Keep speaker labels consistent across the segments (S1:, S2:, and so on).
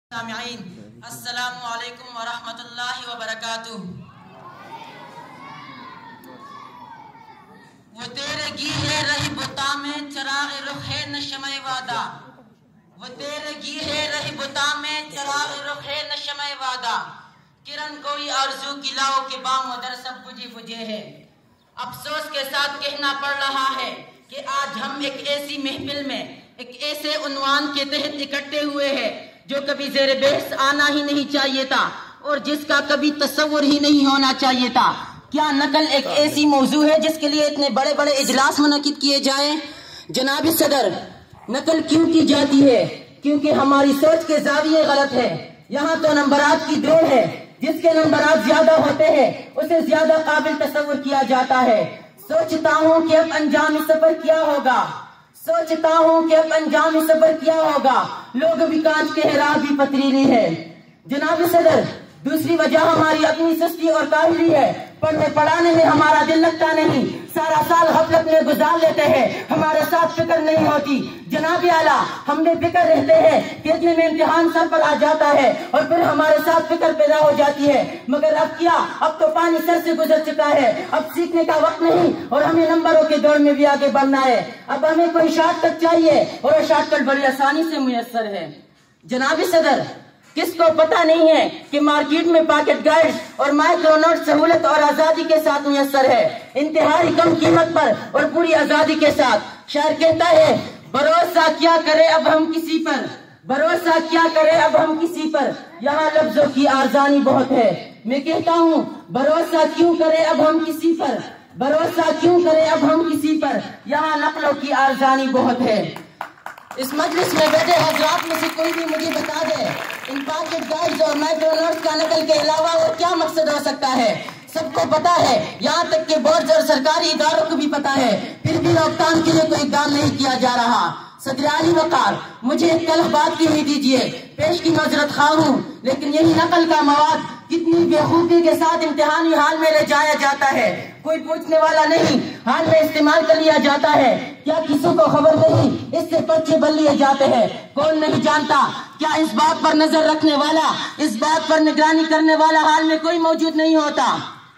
S1: سامعین السلام علیکم ورحمۃ اللہ وبرکاتہ۔ وہ تیرے گیرے رہی بتا میں چراغ رخ نشمہ وعدہ، وہ تیرے گیرے رہی بتا میں چراغ رخ نشمہ وعدہ، کرن کوئی آرزو کی لاؤ کہ بام و در سب بجھے بجھے ہے۔ افسوس کے ساتھ کہنا پڑ رہا ہے کہ آج ہم ایک ایسی محفل میں ایک ایسے عنوان کے تحت اکٹھے ہوئے ہیں جو کبھی زیر بحث آنا ہی نہیں چاہیے تھا اور جس کا کبھی تصور ہی نہیں ہونا چاہیے تھا۔ کیا نقل ایک ایسی موضوع ہے جس کے لیے اتنے بڑے بڑے اجلاس منعقد کیے جائیں؟ جناب صدر، نقل کیوں کی جاتی ہے؟ کیونکہ ہماری سوچ کے زاویے غلط ہے۔ یہاں تو نمبرات کی دوڑ ہے، جس کے نمبرات زیادہ ہوتے ہیں اسے زیادہ قابل تصور کیا جاتا ہے۔ سوچتا ہوں کہ اب انجام سفر کیا ہوگا، سوچتا ہوں کہ اب انجام سفر کیا ہوگا، لوگ بھی کانچ کے راہ بھی پتریلی ہے۔ جناب صدر، دوسری وجہ ہماری اپنی سستی اور کاہلی ہے۔ پڑھنے پڑھانے میں ہمارا دل لگتا نہیں، سارا سال غفلت میں گزار لیتے ہیں، ہمارے ساتھ فکر نہیں ہوتی۔ جناب اعلیٰ، ہم بے فکر رہتے ہیں کہ اتنے میں امتحان سر پر آ جاتا ہے اور پھر ہمارے ساتھ فکر پیدا ہو جاتی ہے، مگر اب کیا؟ اب تو پانی سر سے گزر چکا ہے، اب سیکھنے کا وقت نہیں اور ہمیں نمبروں کے دوڑ میں بھی آگے بڑھنا ہے۔ اب ہمیں کوئی شارٹ کٹ چاہیے اور وہ شارٹ کٹ بڑی آسانی سے میسر ہے۔ جناب صدر، کس کو پتہ نہیں ہے کہ مارکیٹ میں پاکٹ گائیڈ اور مائکرو نوٹ سہولت اور آزادی کے ساتھ میسر ہے، انتہائی کم قیمت پر اور پوری آزادی کے ساتھ۔ شاعر کہتا ہے، بھروسہ کیا کرے اب ہم کسی پر، بھروسہ کیا کرے اب ہم کسی پر، یہاں لفظوں کی ارزانی بہت ہے۔ میں کہتا ہوں، بھروسہ کیوں کرے اب ہم کسی پر، بھروسہ کیوں کرے اب ہم کسی پر، یہاں نقلوں کی ارزانی بہت ہے۔ اس مجلس میں بیٹھے حضرات میں سے کوئی بھی مجھے بتا دے، ان پاکٹ گائیڈز اور مائکرو نوٹس کا نقل کے علاوہ اور کیا مقصد ہو سکتا ہے؟ سب کو پتا ہے، یہاں تک کہ بورڈز اور سرکاری اداروں کو بھی پتا ہے، پھر بھی روک تھام کے لیے کوئی اقدام نہیں کیا جا رہا۔ صدر عالی وقار، مجھے ایک تلخ بات کہنے دیجیے، پیش کی معذرت خواہ ہوں، لیکن یہی نقل کا مواد کتنی بے خوبی کے ساتھ امتحانی حال میں لے جایا جاتا ہے، کوئی پوچھنے والا نہیں، حال میں استعمال کر لیا جاتا ہے۔ کیا کسی کو خبر نہیں اس سے پرچے بن لیے جاتے ہیں؟ کون نہیں جانتا؟ کیا اس بات پر نظر رکھنے والا، اس بات پر نگرانی کرنے والا حال میں کوئی موجود نہیں ہوتا؟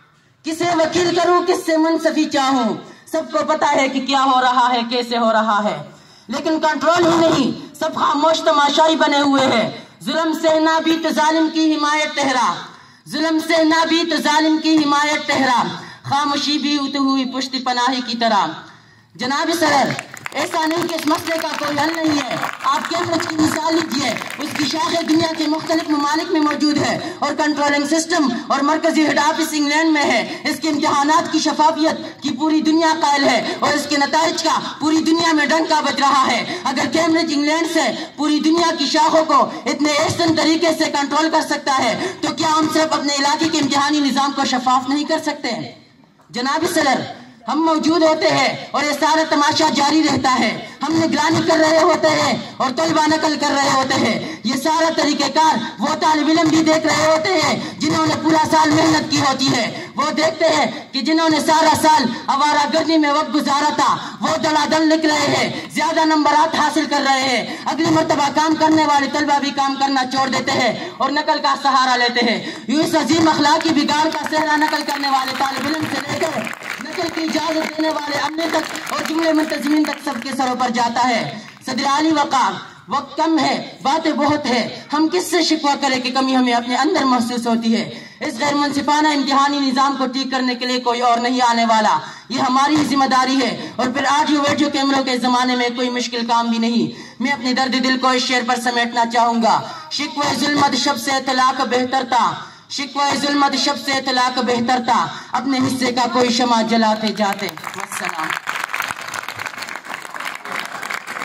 S1: کسے وکیل کروں، کس سے منصفی چاہوں؟ سب کو پتا ہے کہ کیا ہو رہا ہے، کیسے ہو رہا ہے، لیکن کنٹرول ہی نہیں، سب خاموش تماشائی بنے ہوئے ہیں۔ ظلم سہنا بھی تو ظالم کی حمایت تہرا، ظلم سہنا بھی تو ظالم کی حمایت تہرا، خاموشی بھی اتو ہوئی پشت پناہی کی طرح۔ جناب صدر، ایسا نہیں کہ اس مسئلے کا کوئی حل نہیں ہے۔ آپ کیمبرج کی مثال لیجیے، اس کی شاخیں دنیا کے مختلف ممالک میں موجود ہے اور کنٹرولنگ سسٹم اور مرکزی ہیڈ آفس انگلینڈ میں ہے۔ اس کے امتحانات کی شفافیت کی پوری دنیا قائل ہے اور اس کے نتائج کا پوری دنیا میں ڈنکا بج رہا ہے۔ اگر کیمبرج انگلینڈ سے پوری دنیا کی شاخوں کو اتنے احسن طریقے سے کنٹرول کر سکتا ہے تو کیا ہم صرف اپنے علاقے کے امتحانی نظام کو شفاف نہیں کر سکتے؟ جناب صدر، ہم موجود ہوتے ہیں اور یہ سارا تماشا جاری رہتا ہے، ہم نگرانی کر رہے ہوتے ہیں اور طلبہ نقل کر رہے ہوتے ہیں۔ یہ سارا طریقہ کار وہ طالب علم بھی دیکھ رہے ہوتے ہیں جنہوں نے پورا سال محنت کی ہوتی ہے، وہ دیکھتے ہیں کہ جنہوں نے سارا سال آوارہ گردی میں وقت گزارا تھا وہ دڑا دڑ لکھ رہے ہیں، زیادہ نمبرات حاصل کر رہے ہیں۔ اگلی مرتبہ کام کرنے والے طلبہ بھی کام کرنا چھوڑ دیتے ہیں اور نقل کا سہارا لیتے ہیں۔ یوں اس عظیم اخلاقی بگاڑ کا صحرا نقل کرنے والے طالب علم سے لے کر نقل کی اجازت دینے والے عملے تک اور جملے منتظمین تک سب کے سروں پر جاتا ہے۔ صدر عالی وقار، وقت کم ہے، باتیں بہت ہے، ہم کس سے شکوہ کریں کہ کمی ہمیں اپنے اندر محسوس ہوتی ہے۔ اس غیر منصفانہ امتحانی نظام کو ٹھیک کرنے کے لیے کوئی اور نہیں آنے والا، یہ ہماری ہی ذمہ داری ہے۔ اور پھر آڈیو ویڈیو کیمروں کے زمانے میں کوئی مشکل کام بھی نہیں۔ میں اپنے درد دل کو اس شعر پر سمیٹنا چاہوں گا، شکوہ ظلمت شب سے طلاق بہتر تھا، شکوہ ظلمت شب سے طلاق بہتر تھا، اپنے حصے کا کوئی شمع جلاتے جاتے۔ والسلام۔